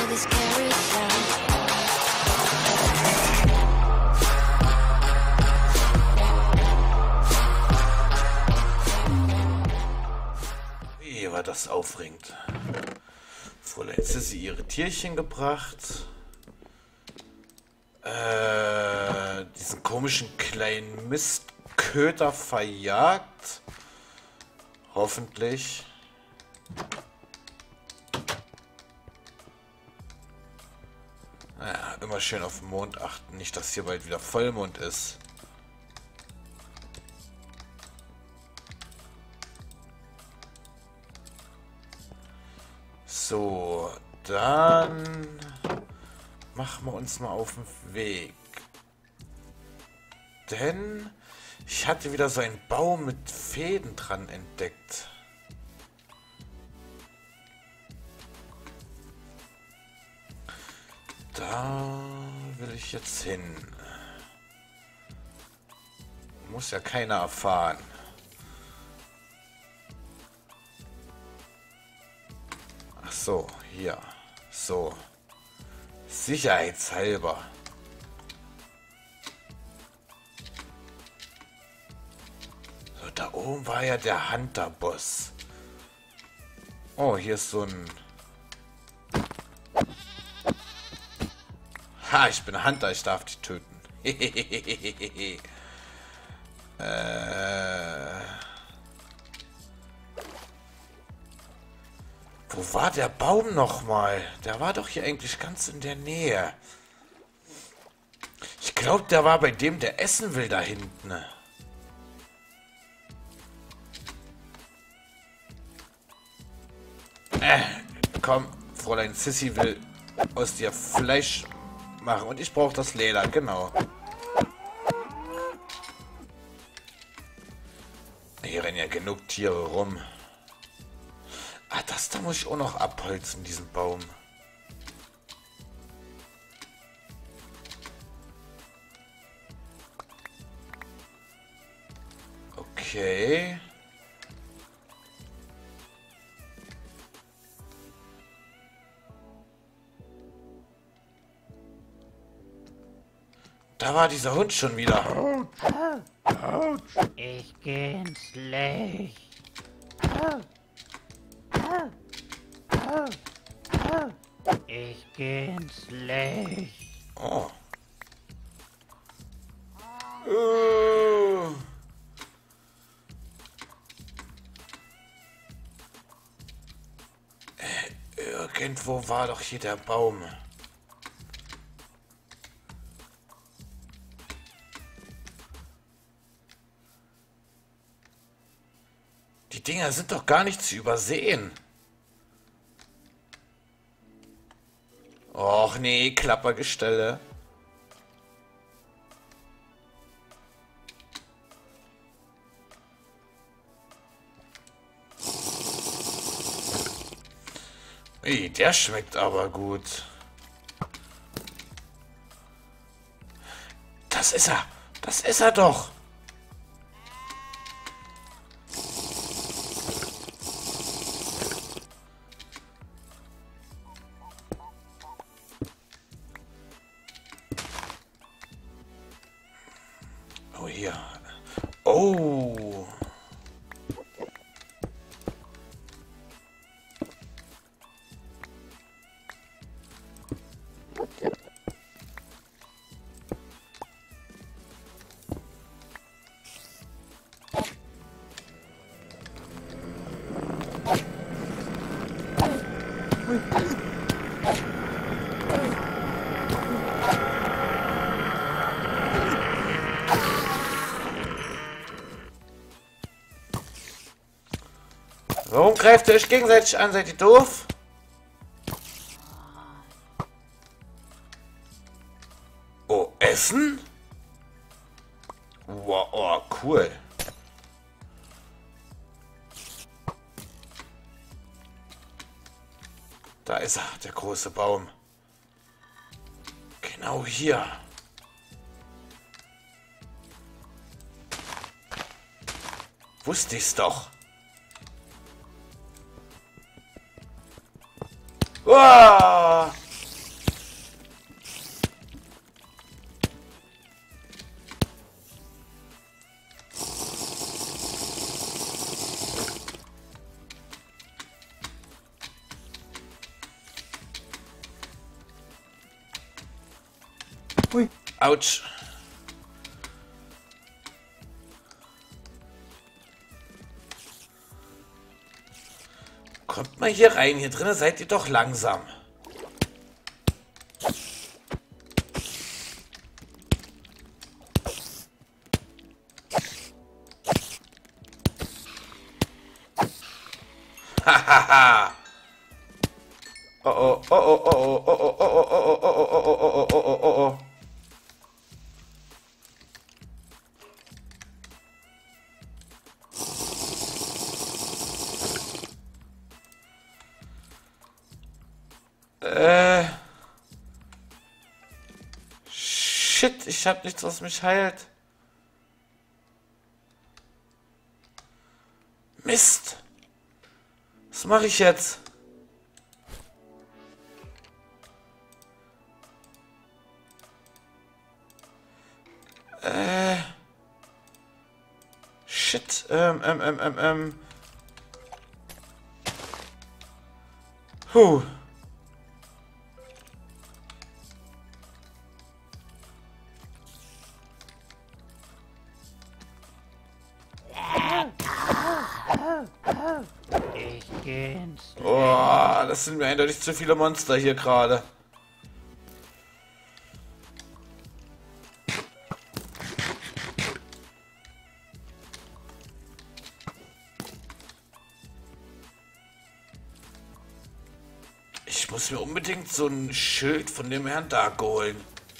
this carousel. Wie war das aufregend. Fräulein Sissy ihre Tierchen gebracht. Diesen komischen kleinen Mistköter verjagt. Hoffentlich. Naja, immer schön auf den Mond achten. Nicht, dass hier bald wieder Vollmond ist. So, dann machen wir uns mal auf den Weg. Denn ich hatte wieder so einen Baum mit Fäden dran entdeckt. Da will ich jetzt hin. Muss ja keiner erfahren. Ach so, hier. So. Sicherheitshalber. So, da oben war ja der Hunter-Boss. Oh, hier ist so ein... Ha, ich bin Hunter, ich darf dich töten. Wo war der Baum nochmal? Der war doch hier eigentlich ganz in der Nähe. Ich glaube, der war bei dem, der essen will, da hinten. Komm, Fräulein Sissy will aus dir Fleisch machen. Und ich brauche das Leder, genau. Hier rennen ja genug Tiere rum. Ah, das da muss ich auch noch abholzen, diesen Baum. Okay. Da war dieser Hund schon wieder. Ich geh ins Licht. Ich geh ins Licht. Oh. Irgendwo war doch hier der Baum. Die Dinger sind doch gar nicht zu übersehen. Och nee, Klappergestelle. Ey, der schmeckt aber gut. Das ist er. Das ist er doch. Oh, hier. Oh. Warum greift ihr euch gegenseitig an? Seid ihr doof? Oh, Essen? Wow, oh, cool. Da ist er, der große Baum. Genau hier. Wusste ich's doch. Wow. Ui. Autsch. Kommt mal hier rein. Hier drinnen seid ihr doch langsam. Hahaha. Oh oh, oh oh, oh oh, oh oh, oh oh, oh oh, oh oh, oh oh, oh oh, oh. Shit, ich hab nichts, was mich heilt. Mist. Was mache ich jetzt? Shit, Huh. Ich geh ins Licht. Oh, das sind mir eindeutig zu viele Monster hier gerade. Ich muss mir unbedingt so ein Schild von dem Herrn Dark holen.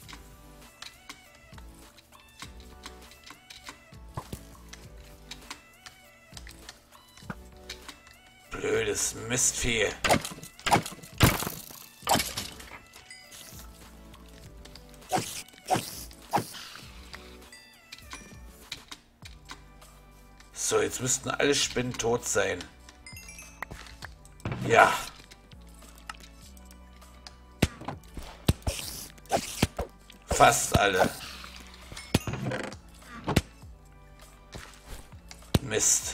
Blödes Mistvieh. So, jetzt müssten alle Spinnen tot sein. Ja. Fast alle. Mist.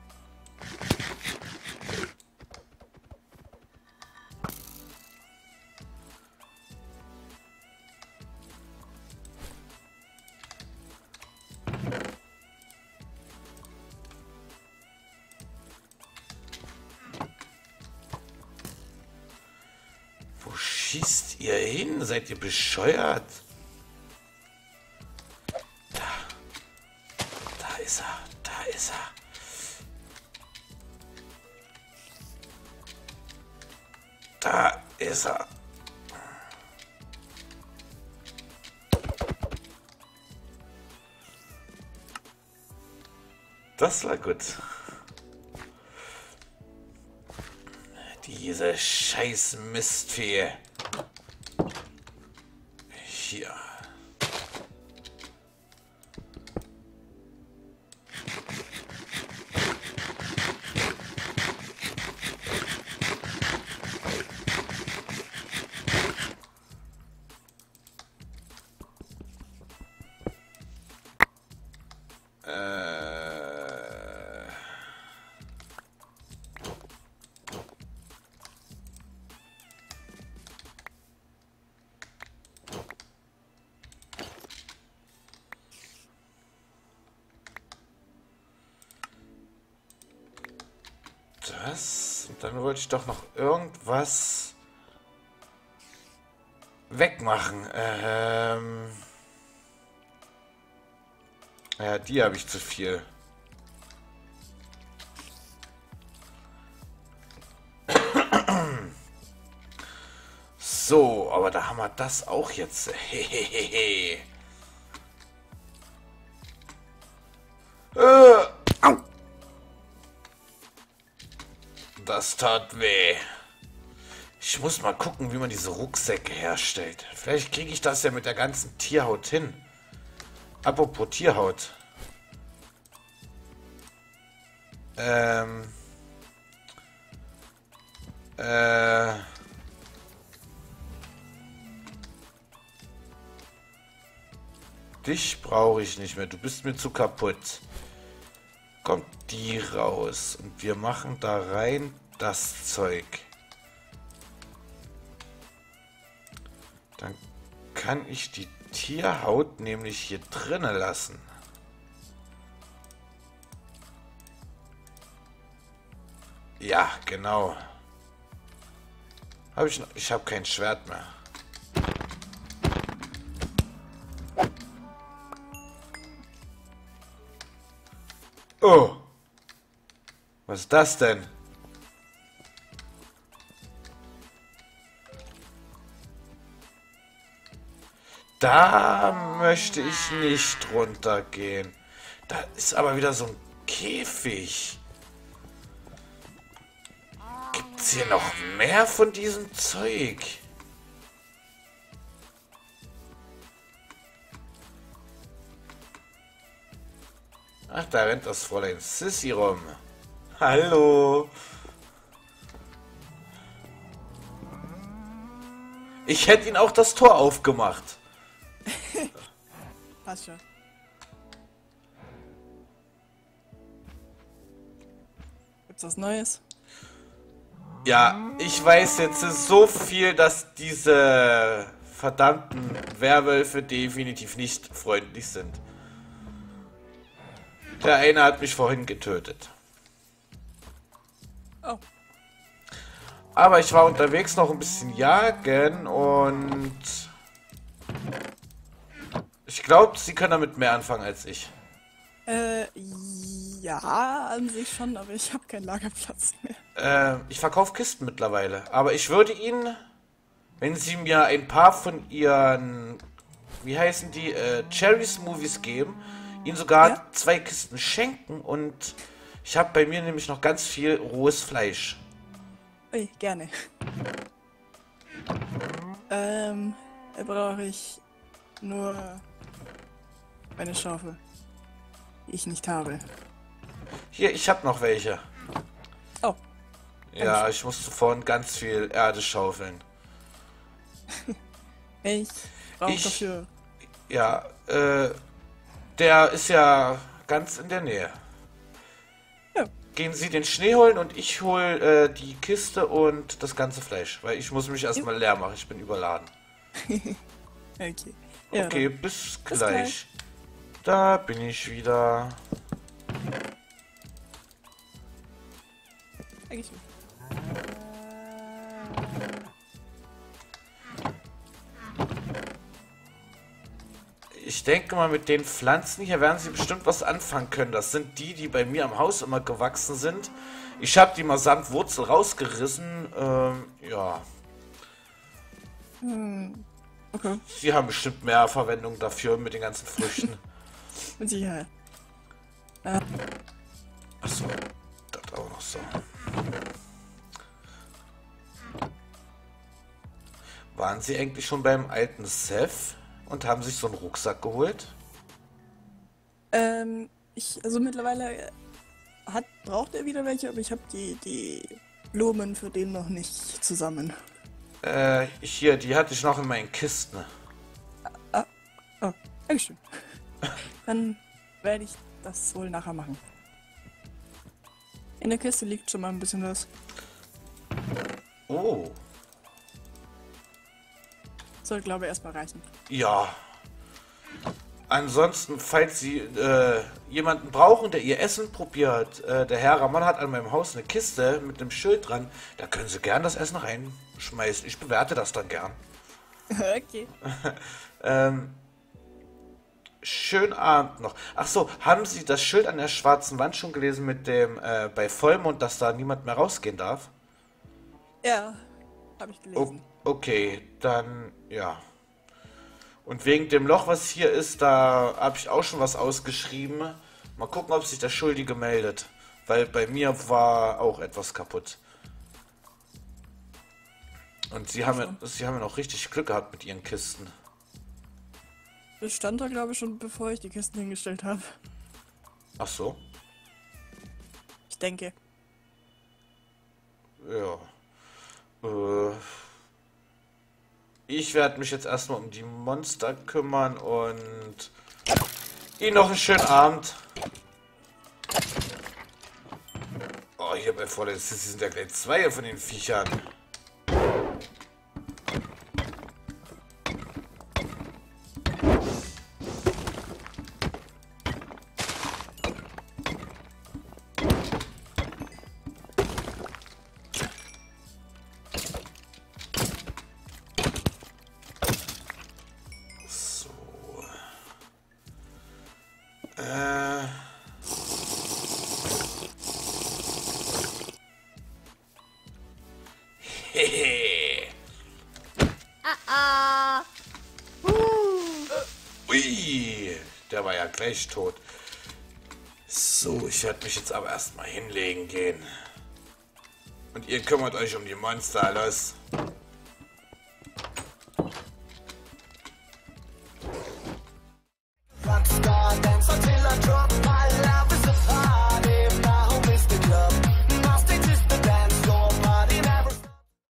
Wo schießt ihr hin? Seid ihr bescheuert? Da ist er. Da ist er. Da ist er. Das war gut. Diese scheiß Mistfee. Hier. Das. Und dann wollte ich doch noch irgendwas wegmachen. Ja, die habe ich zu viel. So, aber da haben wir das auch jetzt. Hehehe. Au. Das tat weh. Ich muss mal gucken, wie man diese Rucksäcke herstellt. Vielleicht kriege ich das ja mit der ganzen Tierhaut hin. Apropos Tierhaut. Dich brauche ich nicht mehr. Du bist mir zu kaputt. Kommt die raus. Und wir machen da rein das Zeug. Dann kann ich die Tierhaut nämlich hier drinnen lassen. Ja, genau. Ich habe kein Schwert mehr. Oh. Was ist das denn? Da möchte ich nicht runtergehen. Da ist aber wieder so ein Käfig. Gibt's hier noch mehr von diesem Zeug? Ach, da rennt das Fräulein Sissy rum. Hallo. Ich hätte ihn auch das Tor aufgemacht. Passt schon. Gibt's was Neues? Ja, ich weiß jetzt so viel, dass diese verdammten Werwölfe definitiv nicht freundlich sind. Der eine hat mich vorhin getötet. Oh. Aber ich war unterwegs noch ein bisschen jagen und ich glaube, sie können damit mehr anfangen als ich. Ja, an sich schon, aber ich habe keinen Lagerplatz mehr. Ich verkaufe Kisten mittlerweile, aber ich würde Ihnen, wenn Sie mir ein paar von Ihren, wie heißen die, Cherry Smoothies geben, Ihnen sogar Ja? 2 Kisten schenken und ich habe bei mir nämlich noch ganz viel rohes Fleisch. Ui, gerne. Da brauche ich nur eine Schaufel, die ich nicht habe. Hier, ich habe noch welche. Oh, Ja, Dankeschön. ich musste vorhin ganz viel Erde schaufeln. ich brauche Ich- dafür. Ja, der ist ja ganz in der Nähe. Ja. Gehen Sie den Schnee holen und ich hole die Kiste und das ganze Fleisch, weil ich muss mich erstmal leer machen, ich bin überladen. Okay. Ja, Okay, dann. bis Bis gleich. gleich. Da bin ich wieder. Dankeschön. Ich denke mal, mit den Pflanzen hier werden Sie bestimmt was anfangen können. Das sind die, die bei mir am Haus immer gewachsen sind. Ich habe die mal samt Wurzel rausgerissen. Ja, Okay, Sie haben bestimmt mehr Verwendung dafür mit den ganzen Früchten. mit Sicherheit. Achso, das auch noch so. Waren Sie eigentlich schon beim alten Seth und haben sich so einen Rucksack geholt? Also mittlerweile braucht er wieder welche, aber ich habe die Blumen für den noch nicht zusammen. Hier, die hatte ich noch in meinen Kisten. Oh, Dankeschön. Dann werde ich das wohl nachher machen. In der Kiste liegt schon mal ein bisschen was. Oh, Soll, glaube ich, erstmal reichen. ja. Ansonsten, falls Sie jemanden brauchen, der Ihr Essen probiert, der Herr Ramon hat an meinem Haus eine Kiste mit einem Schild dran, da können Sie gern das Essen reinschmeißen. Ich bewerte das dann gern. Okay. Schönen Abend noch. Ach so, haben Sie das Schild an der schwarzen Wand schon gelesen mit dem bei Vollmond, dass da niemand mehr rausgehen darf? Ja, habe ich O gelesen. okay, dann ja. Und wegen dem Loch, was hier ist, da habe ich auch schon was ausgeschrieben. Mal gucken, ob sich der Schuldige meldet. Weil bei mir war auch etwas kaputt. Und Sie haben ja noch richtig Glück gehabt mit Ihren Kisten. Das stand da, glaube ich, schon bevor ich die Kisten hingestellt habe. Ach so? Ich denke. Ja. Ich werde mich jetzt erstmal um die Monster kümmern und Ihnen noch einen schönen Abend. Oh, hier bei Vorletztes sind ja gleich 2 von den Viechern. Ui, der war ja gleich tot. So, ich werde mich jetzt aber erstmal hinlegen gehen. Und ihr kümmert euch um die Monster, los.